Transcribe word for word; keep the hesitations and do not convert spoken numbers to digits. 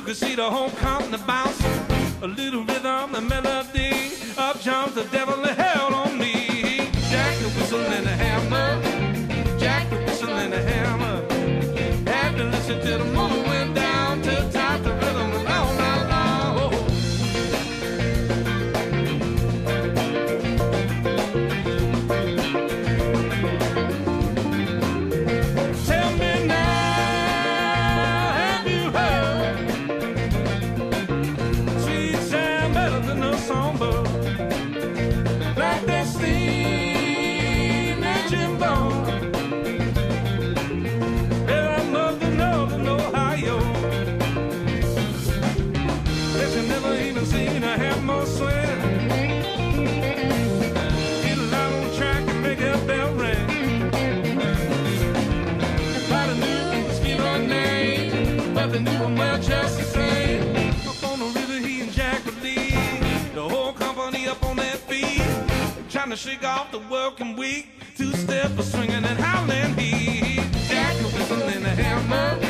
could see the whole company bouncing. A little rhythm, a melody, up jumps the devil of hell on me. Jack the whistle and the hammer, Jack the whistle and the hammer. Had to listen till the moon went down to top the rhythm and all night long. Oh. Tell me now, have you heard sweet sound better than a songbird? Like that steam engine bone. Well, I love to know the Ohio. Guess you never even seen a hammer swing. Get out on track and make a bell ring. Everybody knew Steve or name, but they knew him well just the same. Up on the river, he and Jack would lead the whole company up on their feet, trying to shake off the working week. Two-step for swinging and howling heat. Jack the whistle and the hammer,